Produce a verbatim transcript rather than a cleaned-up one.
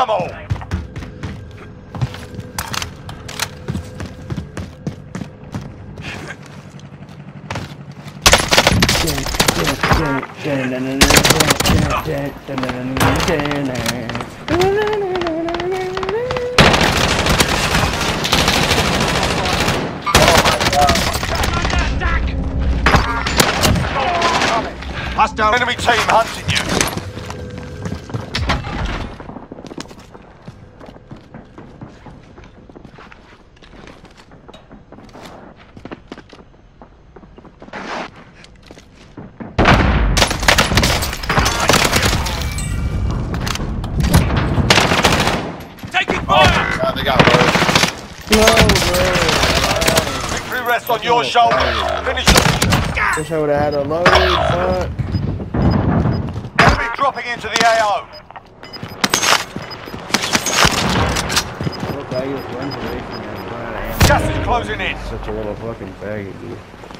them all! Hostile enemy team hunting you. Taking fire! Oh, they got loads. No, bro. Victory rests on your shoulders. Finish the Wish I would have had a load. Fuck. enemy dropping into the A O. Look, I just runs away from me. I'm running out of ammo. Gas is closing in. Such a little fucking faggot, dude.